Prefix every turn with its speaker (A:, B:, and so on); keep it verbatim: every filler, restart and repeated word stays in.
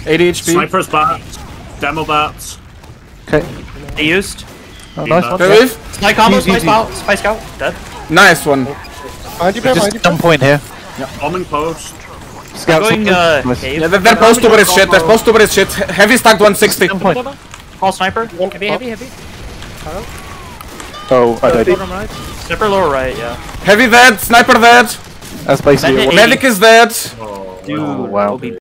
A: eighty H P.
B: Sniper's back. Demo bats.
C: Okay.
D: He used.
C: Oh, nice one.
A: Wave.
D: Spy combo,
C: Easy,
D: spy
C: easy.
D: scout, spy scout, dead.
A: Nice one.
E: Behind you, bear, behind you.
C: Just some point here.
B: Bombing post.
C: Scouts
D: Going,
C: up.
D: uh,
C: Nice.
D: cave.
A: Yeah, they're, they're post over his shit. They're post over his shit. Heavy stacked one sixty.
C: Some point.
D: Call sniper.
F: Heavy, heavy, heavy.
C: Oh, I died.
F: Bottom right.
D: Sniper lower right, yeah.
A: Heavy dead. Sniper dead.
C: That's basically
D: Medic
C: what.
A: Medic is dead.
B: Oh,
D: Dude,
C: Oh, wow.
D: O B